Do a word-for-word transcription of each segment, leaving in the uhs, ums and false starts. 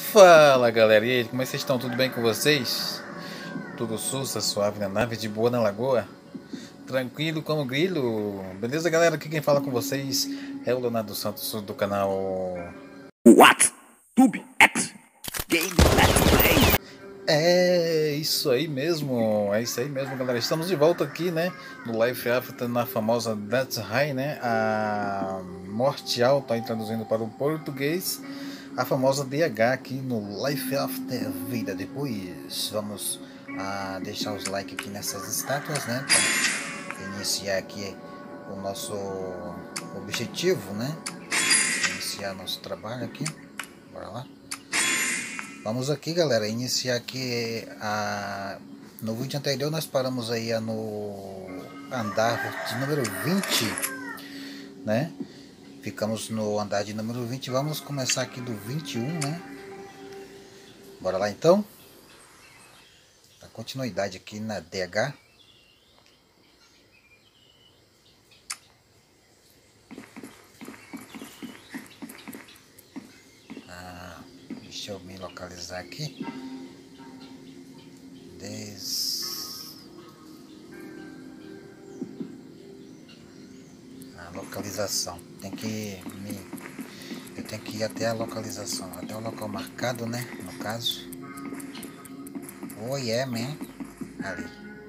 Fala galera, e aí, como é que vocês estão? Tudo bem com vocês? Tudo sussa, suave na nave, de boa na lagoa? Tranquilo como grilo? Beleza galera, aqui quem fala com vocês é o Leonardo Santos do canal What? Tube X Game Let's Play. É isso aí mesmo, é isso aí mesmo galera, estamos de volta aqui, né, no Life After, na famosa Death High, né, a morte alta, aí traduzindo para o português, a famosa D H aqui no Life After, vida depois. Vamos ah, deixar os likes aqui nessas estátuas, né, para iniciar aqui o nosso objetivo, né, iniciar nosso trabalho aqui, bora lá. Vamos aqui galera, iniciar aqui a... no vídeo anterior nós paramos aí no andar de número vinte, né? Ficamos no andar de número vinte, vamos começar aqui do vinte e um, né? Bora lá então? A continuidade aqui na D H. Deixa eu me localizar aqui. Des... A localização. Tem que me... Eu tenho que ir até a localização, até o local marcado, né? No caso. Oh yeah, man. Ali.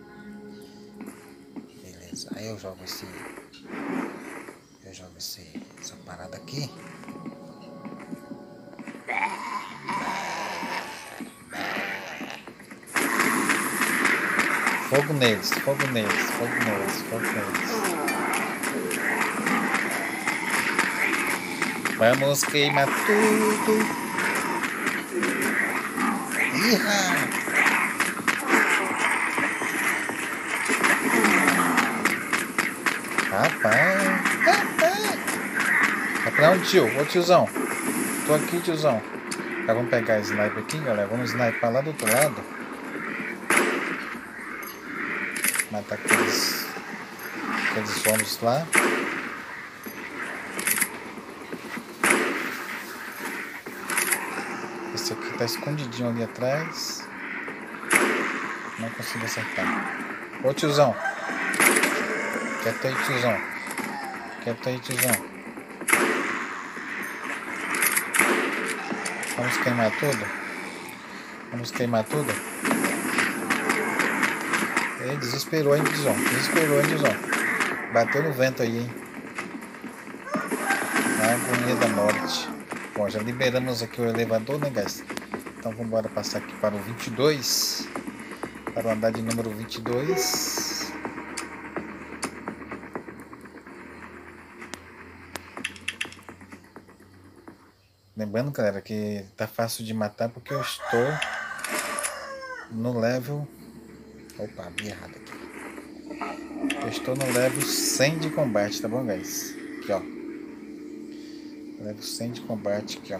Beleza. Aí eu jogo esse... Eu jogo esse... essa parada aqui. Fogo neles, fogo neles, fogo neles, fogo neles. Vamos queimar tudo. Iha! Rapaz, rapaz. Vai pra onde, tio? Ô tiozão. Tô aqui, tiozão. Tá, vamos pegar a sniper aqui, galera. Vamos sniper lá do outro lado. Matar aqueles, aqueles zombies lá. Esse aqui tá escondidinho ali atrás. Não consigo acertar. Ô tiozão. Quieto aí, tiozão. Quieto aí, tiozão. Vamos queimar tudo. Vamos queimar tudo. Ele desesperou, hein, tiozão. Desesperou, hein, tiozão. Bateu no vento aí, hein. A agonia da morte. Bom, já liberamos aqui o elevador, né, guys? Então vamos embora passar aqui para o vinte e dois. Para o andar de número vinte e dois. Lembrando, galera, que tá fácil de matar porque eu estou no level... Opa, abri errado aqui. Eu estou no level cem de combate, tá bom, guys? Aqui, ó. Level cem de combate, aqui, ó.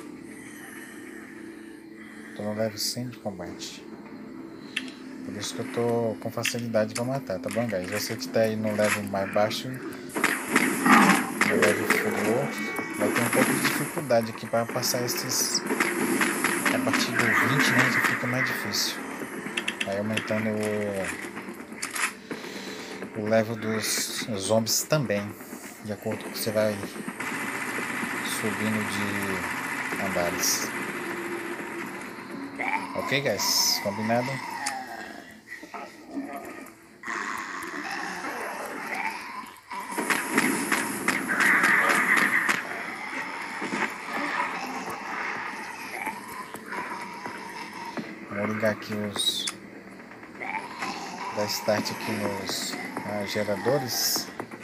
Estou no level cem de combate. Por isso que eu tô com facilidade para matar, tá bom, guys? Você que está aí no level mais baixo, no level inferior, vai ter um pouco de dificuldade aqui para passar esses... A partir do vinte, né, já fica mais difícil. Vai aumentando o, o level dos zombies também, de acordo com que você vai subindo de andares. Ok, guys? Combinado? Vou ligar aqui os... dar start aqui nos ah, geradores.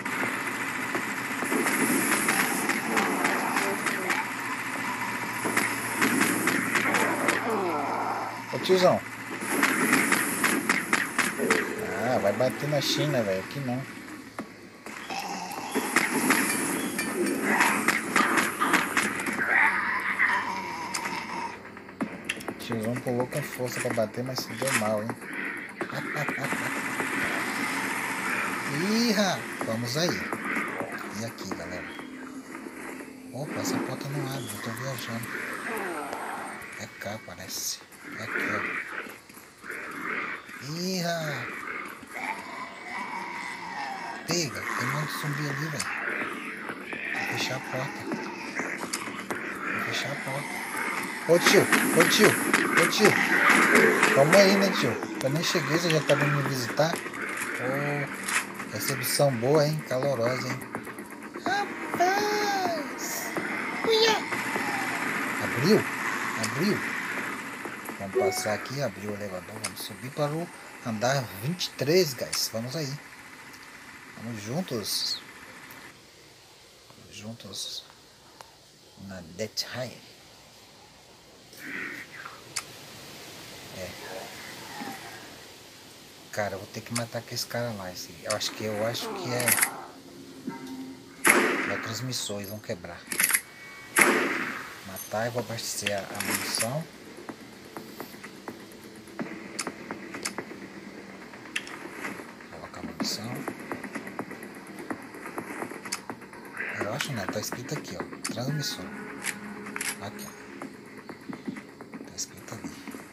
Ô tiozão. Ah, vai bater na China, velho. Aqui não. O tiozão pulou com força pra bater, mas se deu mal, hein? Iha, vamos aí. E aqui, galera. Opa, essa porta não abre, eu tô viajando. É cá, parece. É aqui, ó. Ih, pega, tem um zumbi ali, velho. Vou fechar a porta. Vou fechar a porta. Ô tio, ô tio, ô tio. Calma aí, né, tio? Eu nem cheguei, você já tá vindo me visitar. Ô, recepção boa, hein? Calorosa, hein? Rapaz! Uia! Abriu? Abriu? Vamos passar aqui, abriu o elevador. Vamos subir para o andar vinte e três, guys. Vamos aí. Vamos juntos. Vamos juntos. Na Death High. É. Cara, eu vou ter que matar aquele cara lá. Esse, eu acho que eu acho que é. É transmissores, vão quebrar. Matar e vou abastecer a, a munição. Colocar a munição. Eu acho, né? Tá escrito aqui, ó. Transmissor. Aqui, ó. Tá escrito ali.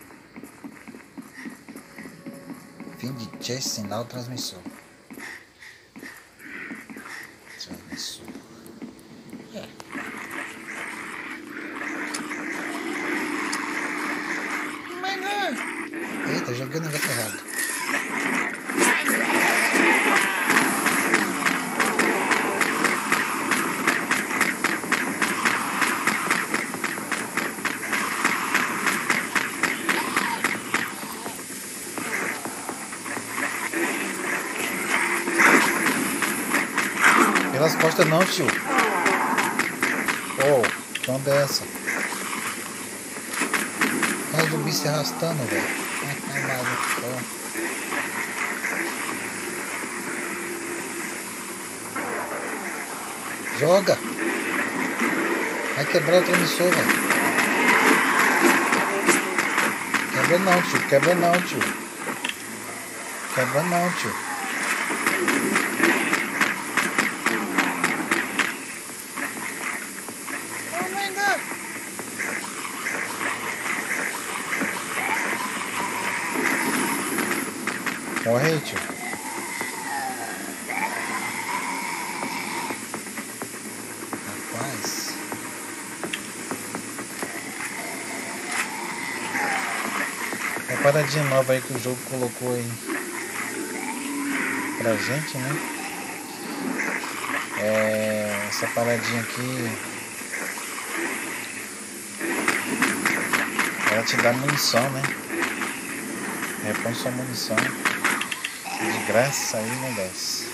Fim de chase, sinal, transmissor. Transmissor. É. Mas não. Eita, joguei o negócio errado. Pelas costas não, tio. Oh, que onda é essa? Olha o zumbi se arrastando, velho. Ai, maluco. Joga! Vai quebrar o transmissor, velho. Quebra não, tio. Quebra não, tio. Quebra não, tio. Morre aí, tio. Rapaz. Uma paradinha nova aí que o jogo colocou aí pra gente, né? É, essa paradinha aqui, ela te dá munição, né? Repõe sua munição. De graça aí, né, guys?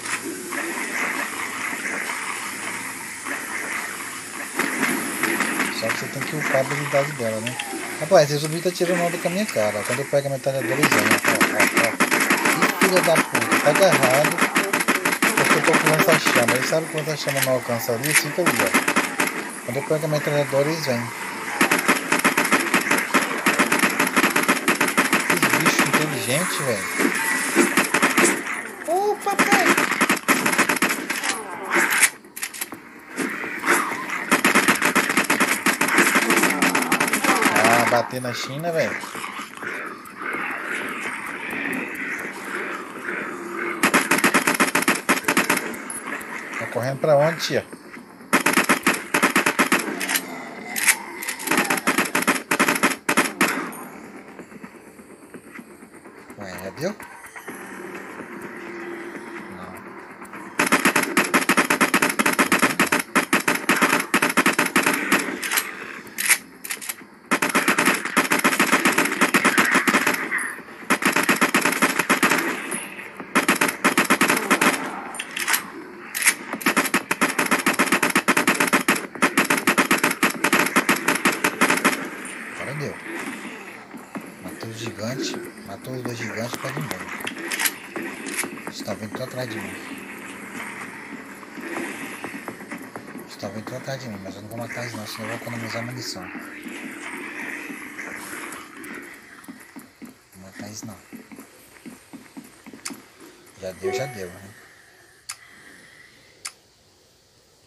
Só que você tem que upar a habilidade dela, né? Rapaz, esse zumbi tá tirando onda com a minha cara. Quando eu pego a metralhadora, eles vêm. Que filha da puta, tá agarrado. Porque eu tô com lança-chama. Eles sabem que o lança-chama não alcança ali, fica ali, ó. Quando eu pego a metralhadora, eles vêm. Que bicho inteligente, velho. Bater na China, velho. Tá correndo pra onde, tia? Ué, já deu? Matou os gigantes, matou os dois gigantes para de novo. Estão vindo tudo atrás de mim. Estão vindo tudo atrás de mim, mas eu não vou matar eles não, senão eu vou economizar munição. Não vou matar eles não. Já deu, já deu, né?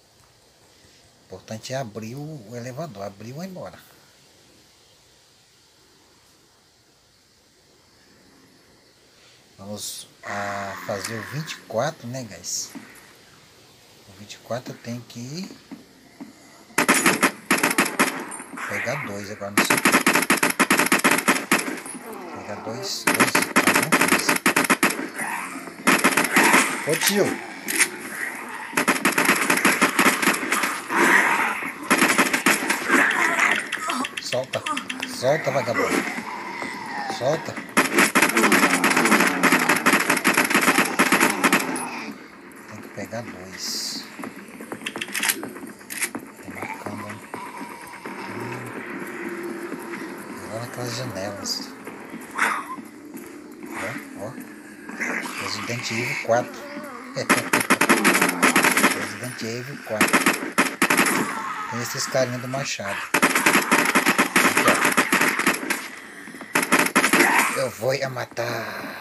O importante é abrir o elevador, abrir e vai embora. Vamos a fazer o vinte e quatro, né, guys? O vinte e quatro eu tenho que pegar dois agora, não sei o que. Pegar dois, dois, alguma coisa. Ô tio! Solta, solta, vagabundo. Solta. Tem que pegar dois. Tô marcando. Hum. Lá naquelas janelas. Ó, ó. Resident Evil quatro. Resident Evil quatro. Tem esses carinhas do machado. Eu vou ia matar.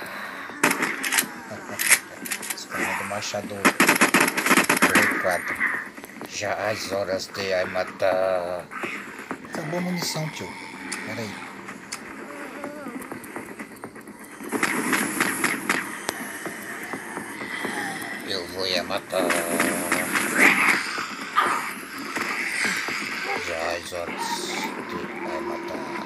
Esse carinha do machado quatro. Já as horas de ai matar. Acabou a munição, tio. Pera aí. Eu vou ia matar. Já as horas de ai matar.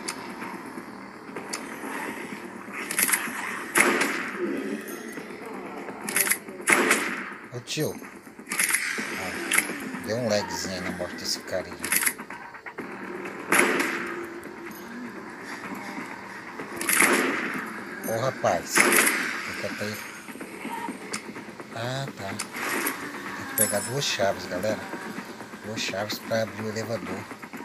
Ô tio. Ah, deu um lagzinho aí na morte desse carinha. Ô rapaz. Fica até aí. Ah, tá. Tem que pegar duas chaves, galera. Duas chaves para abrir o elevador.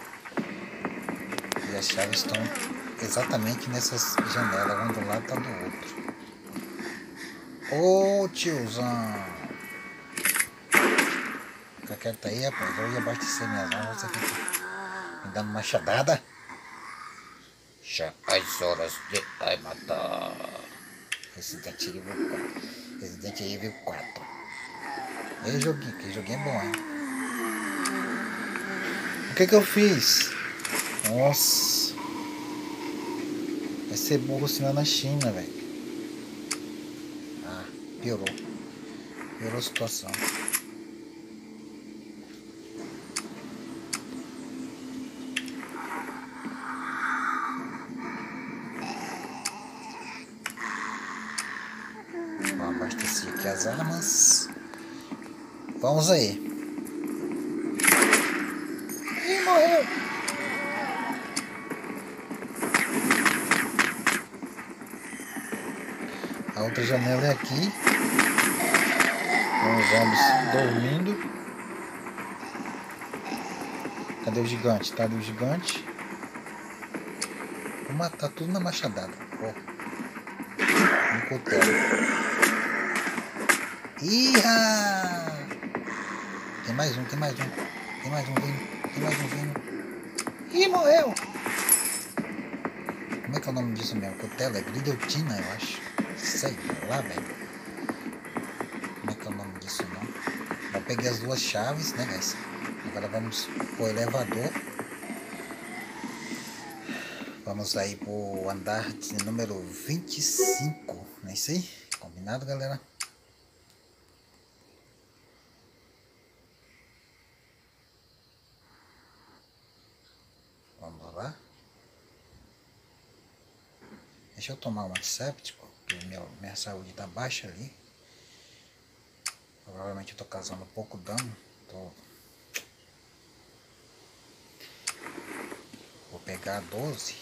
E as chaves estão exatamente nessas janelas, um do lado e tá do outro. Ô tiozão. Fica quieto aí, rapaz. Eu ia abastecer minhas armas. Você fica me dando machadada. Já as horas de ai matar. Resident Evil quatro. Resident Evil quatro. Ei, joguinho, que joguinho é bom, hein? O que que eu fiz? Nossa. Vai ser burro assim lá na China, velho. Ah, piorou. Piorou a situação. Vamos abastecer aqui as armas. Vamos aí. Ih, morreu. A outra janela é aqui. Com os zombies dormindo. Cadê o gigante? Tá ali o gigante. Vou matar tudo na machadada. Ó. No cutelo. Iha! Tem mais um, tem mais um. Tem mais um vindo. Tem mais um vindo. Ih, morreu! Como é que é o nome disso mesmo? Cutelo? É guilhotina, eu acho. Sei lá, velho. Como é que é o nome disso, não? Eu peguei as duas chaves, né, guys? Agora vamos pro elevador. Vamos aí pro andar de número vinte e cinco. Não é isso aí? Combinado, galera? Vamos lá. Deixa eu tomar um antisséptico, porque minha, minha saúde tá baixa ali. Provavelmente eu tô causando pouco dano. Tô... Vou pegar doze.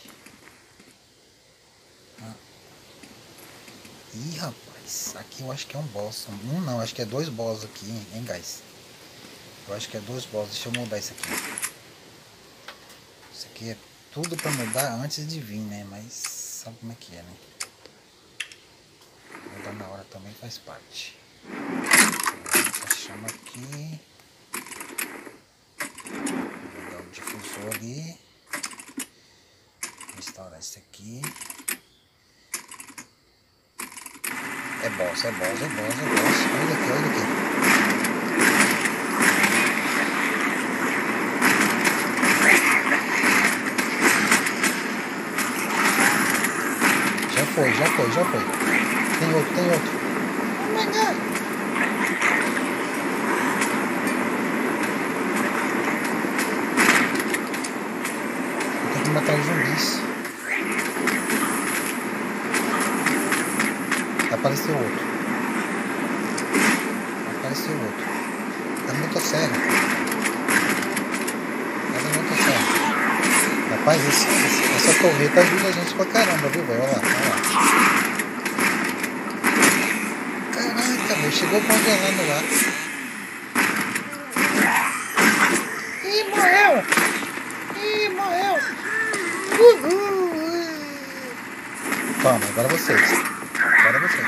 Ah. Ih, rapaz, aqui eu acho que é um boss. Um não, acho que é dois boss aqui, hein, guys? Eu acho que é dois boss. Deixa eu mudar isso aqui. Isso aqui é tudo pra mudar antes de vir, né? Mas sabe como é que é, né? Mudar na hora também faz parte. Essa chama aqui. Vou dar o difusor ali. Vou instaurar esse aqui. É boss, é boss, é boss, é boss. Olha aqui, olha aqui. Já foi, já foi, já foi. Tem outro, tem outro. Oh my god. Eu tenho que matar os zumbis. Apareceu outro. Apareceu outro. É motosserra. É motosserra. Rapaz, esse, esse, essa torreta ajuda a gente pra caramba, viu, velho? Olha lá, olha lá. Caraca, velho, chegou congelando lá. Ih, morreu! Ih, morreu! Uhul! Toma, agora vocês. Agora vocês.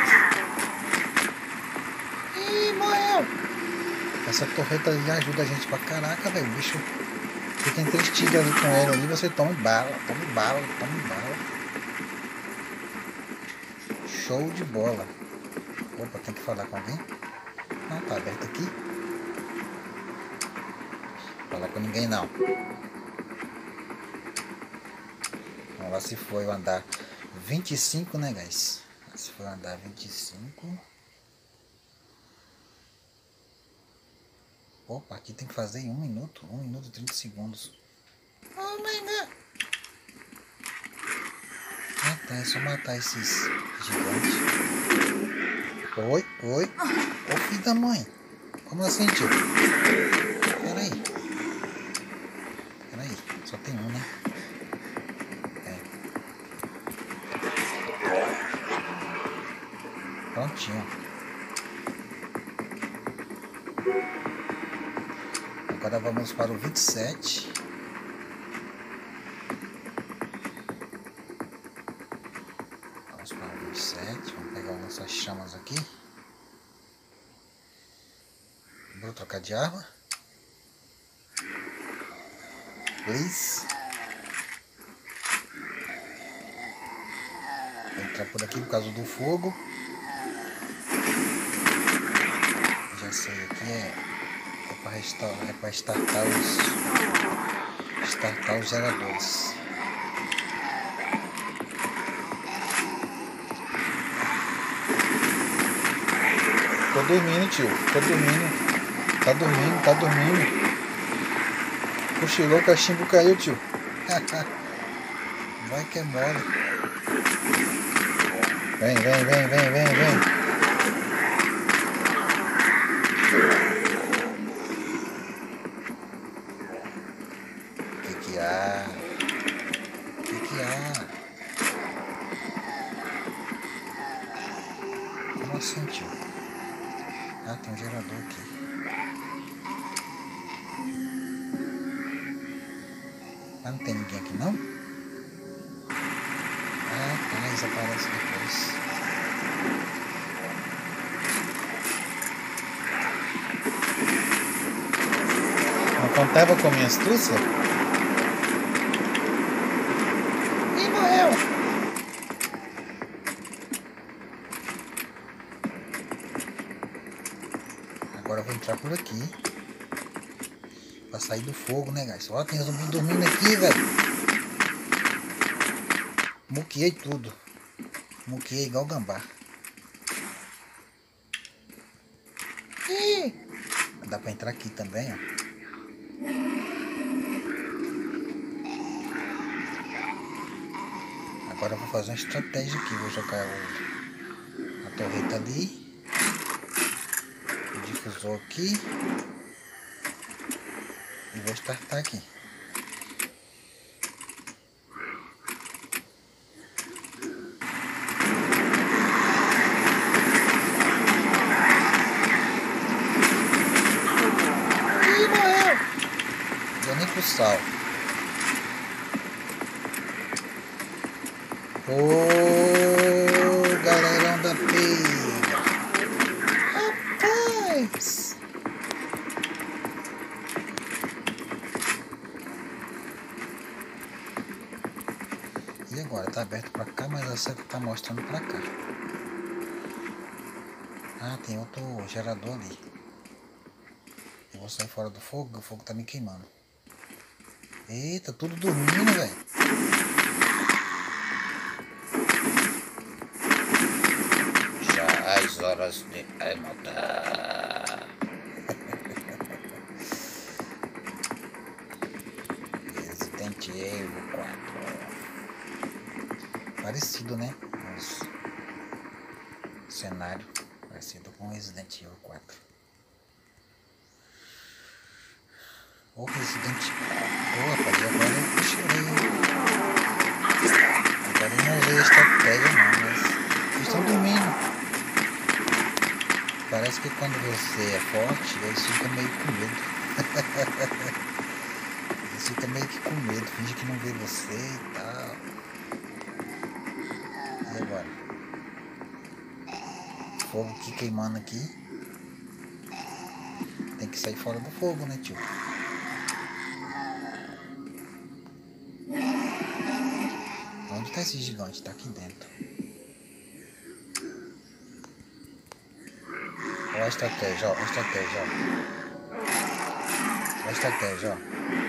Ih, morreu! Essa torreta já ajuda a gente pra caraca, velho. O bicho fica em três tiros ali com ele ali, você toma bala, toma bala, toma bala. Show de bola. Opa, tem que falar com alguém? Não, tá aberto aqui. Falar com ninguém não. Vamos lá se foi o andar vinte e cinco, né, guys? Se foi o andar vinte e cinco. Opa, aqui tem que fazer em um minuto. um minuto e trinta segundos. Oh my god. Ah tá, é só matar esses gigantes. Oi, oi. Ô filho da mãe. Como assim, tio? Pera aí. Pera aí, só tem um, né? É. Prontinho. Agora vamos para o vinte e sete. Vamos para o vinte e sete. Vamos pegar nossas chamas aqui. Vou trocar de arma. Please. Vou entrar por aqui por causa do fogo. Já sei, aqui é... É para restaurar, é para startar os, startar os geradores. Tô dormindo, tio. Tô dormindo. Tá dormindo, tá dormindo. Cochilou, o cachimbo caiu, tio. Vai que é mole. Vem, vem, vem, vem, vem, vem. Ah, o que que há? Como assim, tio? Ah, tem um gerador aqui. Ah, não tem ninguém aqui, não? Ah, tá, eles aparecem depois. Não contava com minha astúcia? Agora eu vou entrar por aqui. Pra sair do fogo, né, guys? Ó, tem zumbi dormindo aqui, velho. Muqueei tudo. Muqueei igual gambá. Ih! Dá pra entrar aqui também, ó. Agora eu vou fazer uma estratégia aqui. Vou jogar o, a torreta ali. Difusor aqui e vou startar aqui. Ih, morreu! Deu nem pro sal. Ô, galerão da pega. Rapaz! E agora? Tá aberto pra cá, mas a seta tá mostrando pra cá. Ah, tem outro gerador ali. Eu vou sair fora do fogo, o fogo tá me queimando. Eita, tudo dormindo, velho. Resident Evil. Resident Evil quatro. Parecido, né? O cenário parecido com Resident Evil quatro. O Resident Evil. Ô, rapaz, agora eu chorei. Agora eu não usei a estratégia não, mas eles estão dormindo. Parece que quando você é forte, eles ficam meio com medo. Eles ficam meio que com medo, finge que não vê você e tal. E agora? Fogo aqui queimando aqui. Tem que sair fora do fogo, né, tio? Onde tá esse gigante? Tá aqui dentro. Olha a estratégia, ó. Olha a estratégia, ó. Olha a estratégia, ó.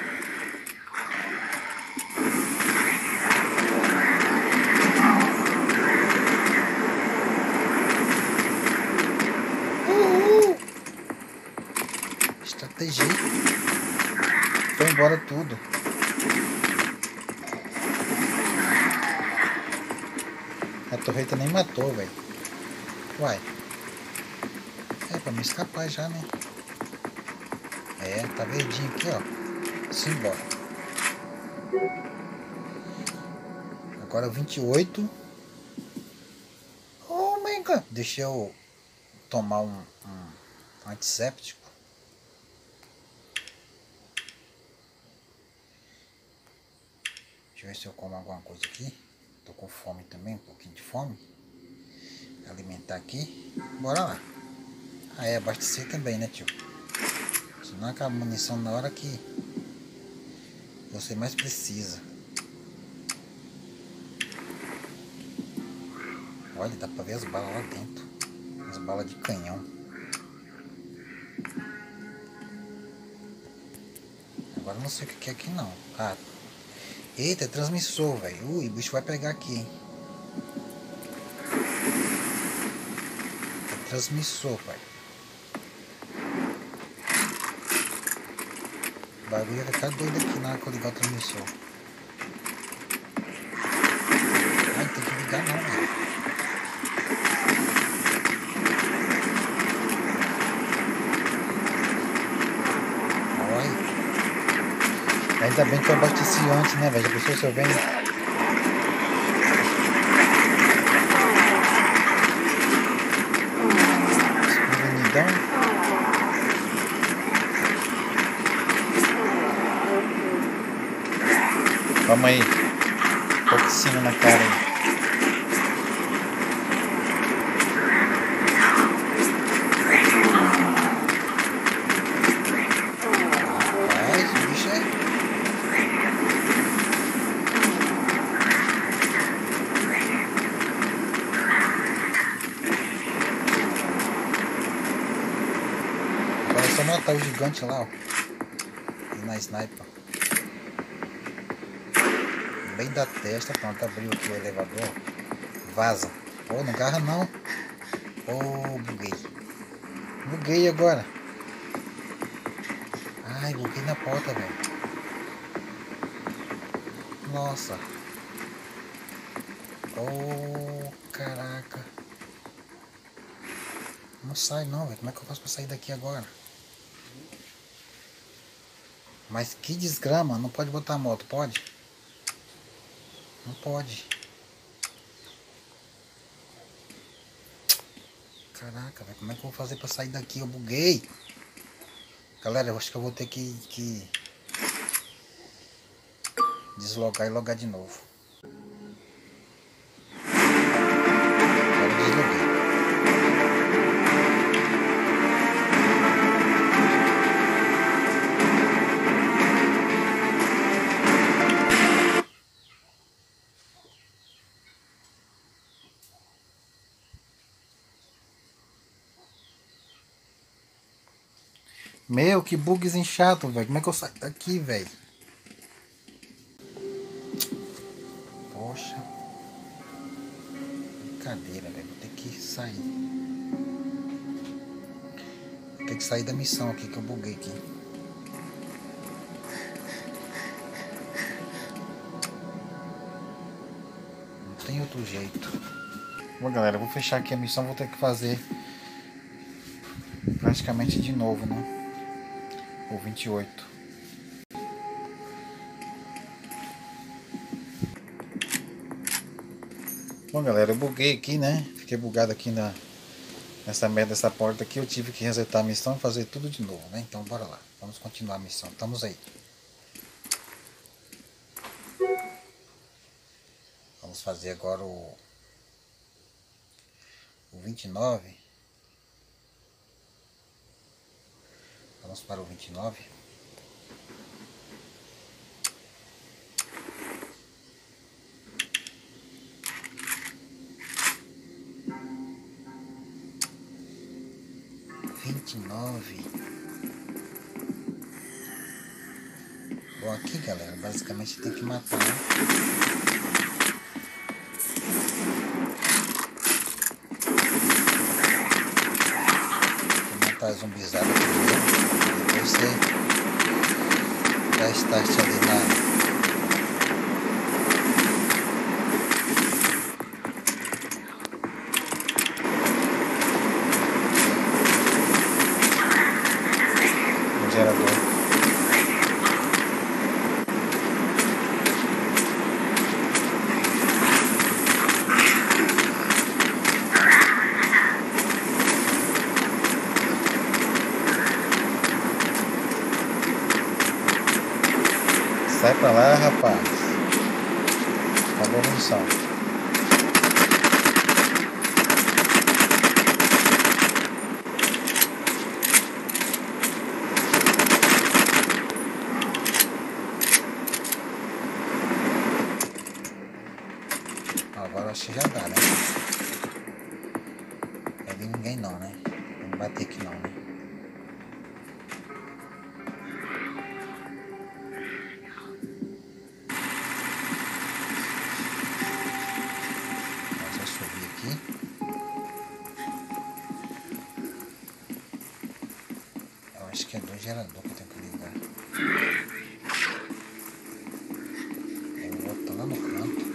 Uhul! Estratégia. Foi embora tudo. A torreta nem matou, velho. Uai. É pra me escapar já, né? É, tá verdinho aqui, ó. Simbora. Agora vinte e oito. Oh my god. Deixa eu tomar um, um antisséptico. Deixa eu ver se eu como alguma coisa aqui. Tô com fome também, um pouquinho de fome. Alimentar aqui. Bora lá. Ah, é, abastecer também, né, tio? Senão acaba a munição na hora que você mais precisa. Olha, dá pra ver as balas lá dentro. As balas de canhão. Agora não sei o que é aqui não. Ah, eita, é transmissor, velho. Ui, o bicho vai pegar aqui, hein? É transmissor, pai. O bagulho vai ficar doido aqui na hora que eu ligar o transmissor. Ai, tem que ligar não, velho. Olha. Ainda bem que eu abasteci antes, né, velho? Já pensou se eu venho... Escuridão. Vamos aí. Toxina na cara aí. Rapaz, o bicho é... Agora é só matar o gigante lá, ó. E na sniper. Bem da testa, pronto, abriu aqui o elevador. Vaza. Oh, não agarra não. Oh, buguei. Buguei agora. Ai, buguei na porta, velho. Nossa. Oh, caraca. Não sai não, velho. Como é que eu faço pra sair daqui agora? Mas que desgrama. Não pode botar a moto, pode? Não pode. Caraca, velho. Como é que eu vou fazer pra sair daqui? Eu buguei. Galera, eu acho que eu vou ter que, que deslogar e logar de novo. Agora eu desloguei. Meu, que bugzinho chato, velho. Como é que eu saio daqui, velho? Poxa. Brincadeira, velho. Vou ter que sair. ter que sair da missão aqui, que eu buguei aqui. Não tem outro jeito. Bom, galera, eu vou fechar aqui a missão, vou ter que fazer praticamente de novo, né? O vinte e oito. Bom, galera, eu buguei aqui, né? Fiquei bugado aqui na, nessa merda dessa porta aqui. Eu tive que resetar a missão e fazer tudo de novo, né? Então, bora lá. Vamos continuar a missão. Estamos aí. Vamos fazer agora o, o vinte e nove. Vamos para o vinte e nove. vinte e nove. Bom, aqui, galera, basicamente tem que matar, né? Tem que matar a zumbizada primeiro. Depois você dá start ali na... gerador. Sai pra lá, rapaz. Acabou a munição. Agora acho que já dá, né? Não é de ninguém não, né? Não vai bater aqui não, né? Vamos só subir aqui. Eu acho que é dois geradores que eu tenho que ligar. O outro tá lá no canto.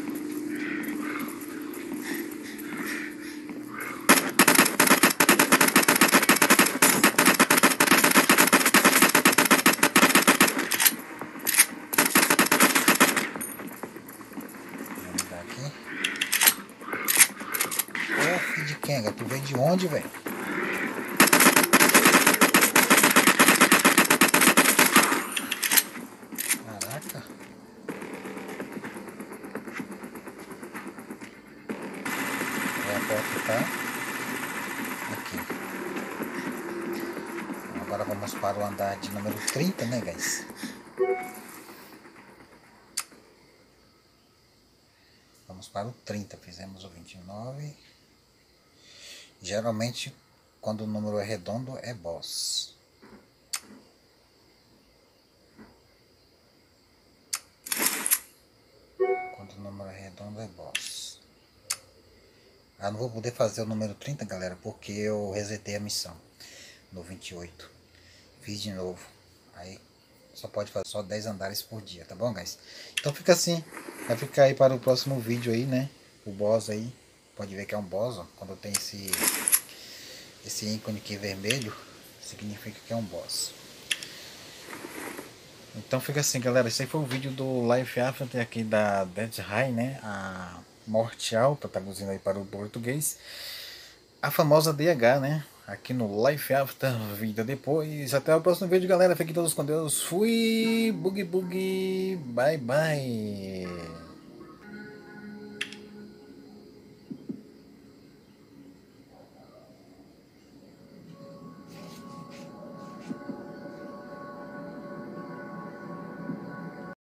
De Kenga, tu veio de onde, velho? Caraca. Aí a porta tá aqui. Agora vamos para o andar de número trinta, né, guys? Vamos para o trinta, fizemos o vinte e nove. Geralmente, quando o número é redondo, é boss. Quando o número é redondo, é boss. Ah, não vou poder fazer o número trinta, galera, porque eu resetei a missão no vinte e oito. Fiz de novo. Aí só pode fazer só dez andares por dia, tá bom, guys? Então fica assim. Vai ficar aí para o próximo vídeo aí, né? O boss aí. Pode ver que é um boss, ó. Quando tem esse, esse ícone aqui vermelho, significa que é um boss. Então fica assim, galera. Esse aí foi o vídeo do Life After aqui da Dead High, né? A morte alta, traduzindo aí para o português. A famosa D H, né? Aqui no Life After, vida depois. Até o próximo vídeo, galera. Fiquem todos com Deus. Fui, boogie boogie. Bye bye.